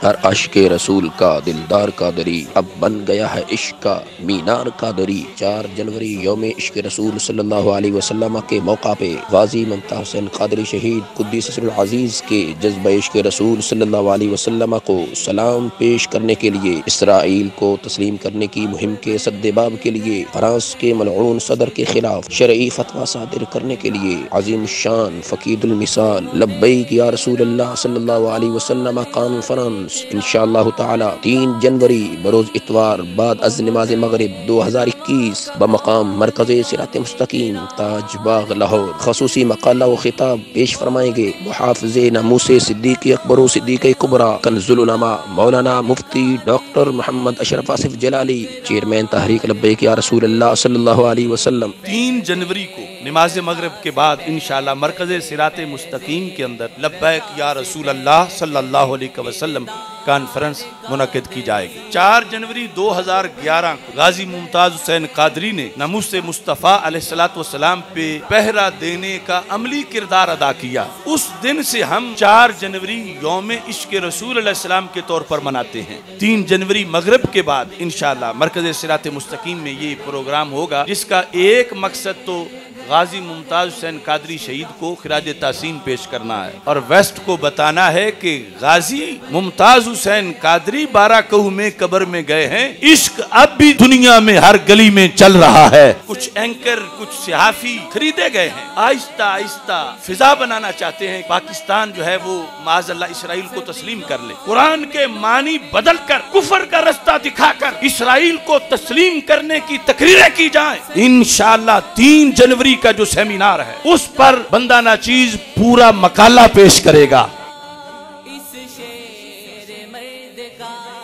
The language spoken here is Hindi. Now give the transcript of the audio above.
हर आशिक रसूल का दिलदार कादरी अब बन गया है इश्क का मीनार कादरी। 4 जनवरी यौम इश्क रसूल सल्लल्लाहु अलैहि वसल्लम के मौका पे गाजी मुमताज कादरी शहीद कुद्दीस सिर्रुल अजीज के जज्बा इश्क रसूल सल्लल्लाहु अलैहि वसल्लम को सलाम पेश करने के लिए, इसराइल को तस्लीम करने की मुहिम के सद्देबाब के लिए, फ्रांस के मलऊन सदर के खिलाफ शरई फतवा सादिर करने के लिए अजीम शान फकीदुल मिसाल लब्बैक या रसूलल्लाह सल्लल्लाहु अलैहि वसल्लम कॉन्फ्रेंस इंशाअल्लाह ताला 3 जनवरी बरोज इतवार बाद अज़ नमाज मगरिब 2021 बमकाम मरकज सिरात-ए-मुस्तक़ीम ताज बाग लाहौर खसूसी मकाला व खिताब पेश फरमाएंगे मुहाफ़िज़े नमूसे सिद्दीक़ अकबर सिद्दीक़ कुबरा कंज़ुल उलमा मौलाना मुफ्ती डॉक्टर मोहम्मद अशरफ आसिफ जलाली चेयरमैन तहरीक लब्बैक या रसूलल्लाह सल्लल्लाहु अलैहि वसल्लम। 3 जनवरी को नमाज मगरिब के बाद इंशाअल्लाह मरकज सिरात-ए-मुस्तक़ीम के अंदर लब्बैक या रसूलल्लाह सल्लल्लाहु अलैहि वसल्लम कॉन्फ्रेंस मुनक़िद की जाएगी। 4 जनवरी 2011 को गाजी मुमताज हुसैन कादरी ने नमूसे मुस्तफ़ा अलैहिस्सलाम पे पहरा देने का अमली किरदार अदा किया। उस दिन से हम 4 जनवरी यौम इश्क रसूल अलैहिस्सलाम के तौर पर मनाते हैं। 3 जनवरी मगरिब के बाद इंशाअल्लाह मरकज सिरात-ए-मुस्तक़ीम में ये प्रोग्राम होगा, जिसका एक मकसद तो गाजी मुमताज हुसैन कादरी शहीद को खिराज तासीम पेश करना है और वेस्ट को बताना है कि गाजी मुमताज हुसैन कादरी 12 कहू में कब्र में गए हैं। इश्क अब भी दुनिया में हर गली में चल रहा है। कुछ एंकर, कुछ सहाफी खरीदे गए हैं, आहिस्ता आहिस्ता फिजा बनाना चाहते हैं। पाकिस्तान जो है वो माज़अल्लाह इसराइल को तस्लीम कर ले। कुरान के मानी बदल कर कुफर का रास्ता दिखाकर इसराइल को तस्लीम करने की तकरीरें की जाए। इंशाअल्लाह 3 जनवरी का जो सेमिनार है उस पर बंदा नाचीज पूरा मकाला पेश करेगा। इस शेर मर्द का